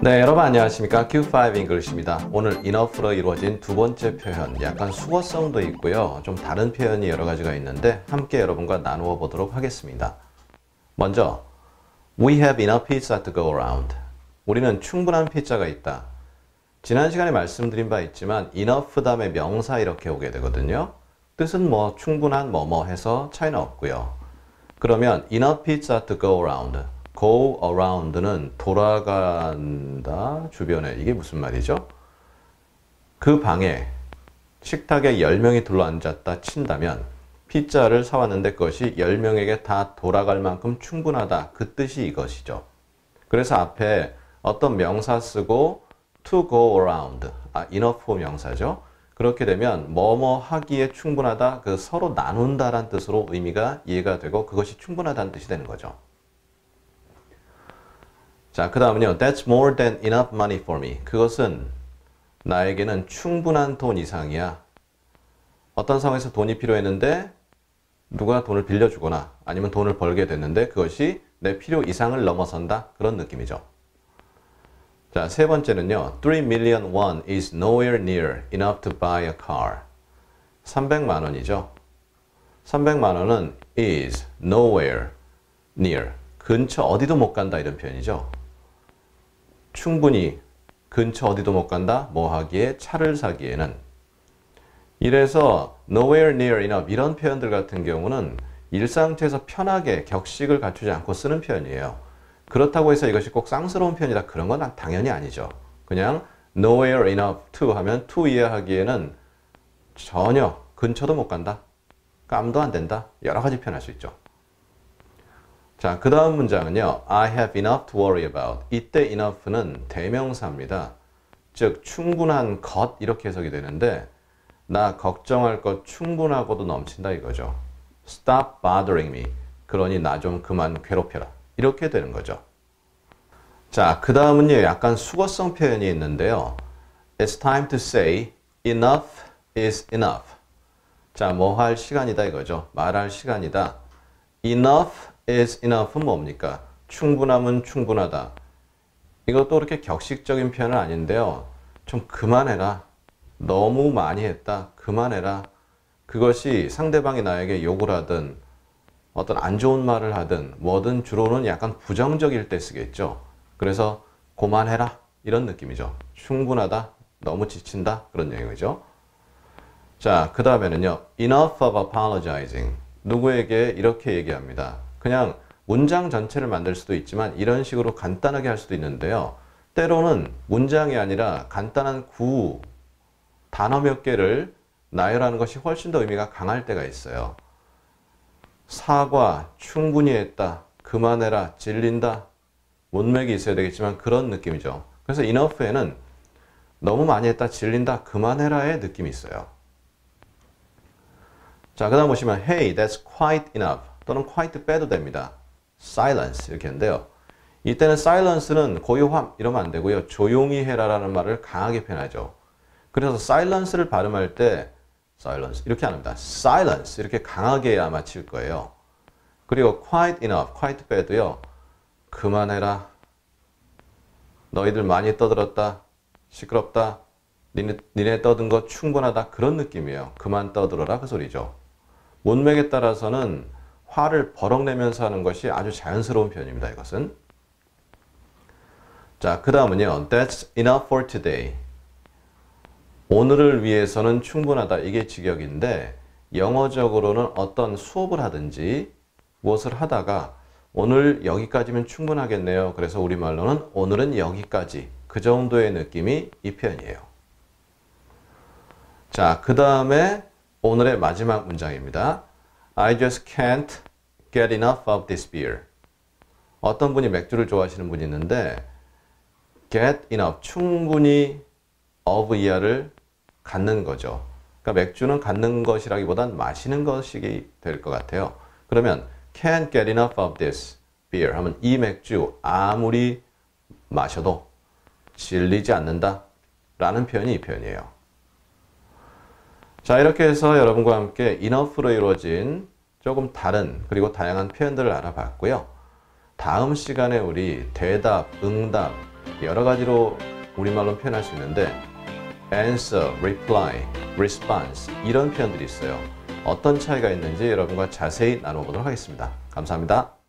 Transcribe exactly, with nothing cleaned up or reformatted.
네, 여러분 안녕하십니까? 큐 파이브 English입니다. 오늘 enough로 이루어진 두 번째 표현, 약간 수어성도 있고요. 좀 다른 표현이 여러 가지가 있는데 함께 여러분과 나누어 보도록 하겠습니다. 먼저, We have enough pizza to go around. 우리는 충분한 피자가 있다. 지난 시간에 말씀드린 바 있지만 enough 다음에 명사 이렇게 오게 되거든요. 뜻은 뭐 충분한 뭐뭐 해서 차이는 없고요. 그러면 enough pizza to go around. go around는 돌아간다 주변에. 이게 무슨 말이죠? 그 방에 식탁에 열 명이 둘러앉았다 친다면 피자를 사왔는데 그것이 열 명에게 다 돌아갈 만큼 충분하다. 그 뜻이 이것이죠. 그래서 앞에 어떤 명사 쓰고 to go around. 아, enough 명사죠. 그렇게 되면 뭐뭐 하기에 충분하다. 그 서로 나눈다란 뜻으로 의미가 이해가 되고 그것이 충분하다는 뜻이 되는 거죠. 자, 그 다음은요. That's more than enough money for me. 그것은 나에게는 충분한 돈 이상이야. 어떤 상황에서 돈이 필요했는데 누가 돈을 빌려주거나 아니면 돈을 벌게 됐는데 그것이 내 필요 이상을 넘어선다. 그런 느낌이죠. 자, 세 번째는요. three million won is nowhere near enough to buy a car. 삼백만 원이죠. 삼백만 원은 is nowhere near. 근처 어디도 못 간다 이런 표현이죠. 충분히 근처 어디도 못 간다. 뭐 하기에? 차를 사기에는. 이래서 nowhere near enough 이런 표현들 같은 경우는 일상체에서 편하게 격식을 갖추지 않고 쓰는 표현이에요. 그렇다고 해서 이것이 꼭 쌍스러운 표현이다 그런 건 당연히 아니죠. 그냥 nowhere enough to 하면 to 이해하기에는 전혀 근처도 못 간다. 깜도 안 된다. 여러 가지 표현할 수 있죠. 자, 그 다음 문장은요. I have enough to worry about. 이때 enough는 대명사입니다. 즉 충분한 것 이렇게 해석이 되는데 나 걱정할 것 충분하고도 넘친다 이거죠. Stop bothering me. 그러니 나 좀 그만 괴롭혀라. 이렇게 되는 거죠. 자, 그 다음은요. 약간 수거성 표현이 있는데요. It's time to say enough is enough. 자, 뭐 할 시간이다 이거죠. 말할 시간이다. Enough is enough는 뭡니까? 충분함은 충분하다. 이것도 그렇게 격식적인 표현은 아닌데요. 좀 그만해라. 너무 많이 했다. 그만해라. 그것이 상대방이 나에게 욕을 하든 어떤 안 좋은 말을 하든 뭐든 주로는 약간 부정적일 때 쓰겠죠. 그래서 그만해라. 이런 느낌이죠. 충분하다. 너무 지친다. 그런 얘기죠. 자, 그 다음에는요. Enough of apologizing. 누구에게 이렇게 얘기합니다. 그냥 문장 전체를 만들 수도 있지만 이런 식으로 간단하게 할 수도 있는데요. 때로는 문장이 아니라 간단한 구호, 단어 몇 개를 나열하는 것이 훨씬 더 의미가 강할 때가 있어요. 사과, 충분히 했다, 그만해라, 질린다, 문맥이 있어야 되겠지만 그런 느낌이죠. 그래서 enough에는 너무 많이 했다, 질린다, 그만해라의 느낌이 있어요. 자, 그 다음 보시면 Hey, that's quite enough. 또는 quite 빼도 됩니다. silence 이렇게 하는데요. 이때는 silence는 고요함 이러면 안 되고요. 조용히 해라라는 말을 강하게 표현하죠. 그래서 silence를 발음할 때 silence 이렇게 안 합니다. silence 이렇게 강하게 해야 맞힐 거예요. 그리고 quite enough, quite 빼도요. 그만해라. 너희들 많이 떠들었다. 시끄럽다. 니네, 니네 떠든 거 충분하다. 그런 느낌이에요. 그만 떠들어라 그 소리죠. 문맥에 따라서는 화를 버럭내면서 하는 것이 아주 자연스러운 표현입니다. 이것은. 자, 그 다음은요. That's enough for today. 오늘을 위해서는 충분하다. 이게 직역인데 영어적으로는 어떤 수업을 하든지 무엇을 하다가 오늘 여기까지면 충분하겠네요. 그래서 우리말로는 오늘은 여기까지. 그 정도의 느낌이 이 표현이에요. 자, 그 다음에 오늘의 마지막 문장입니다. I just can't get enough of this beer. 어떤 분이 맥주를 좋아하시는 분이 있는데 get enough, 충분히 of 이하를 갖는 거죠. 그러니까 맥주는 갖는 것이라기보단 마시는 것이 될 것 같아요. 그러면 can't get enough of this beer 하면 이 맥주 아무리 마셔도 질리지 않는다 라는 표현이 이 표현이에요. 자, 이렇게 해서 여러분과 함께 enough로 이루어진 조금 다른 그리고 다양한 표현들을 알아봤고요. 다음 시간에 우리 대답, 응답, 여러 가지로 우리말로 표현할 수 있는데 answer, reply, response 이런 표현들이 있어요. 어떤 차이가 있는지 여러분과 자세히 나눠보도록 하겠습니다. 감사합니다.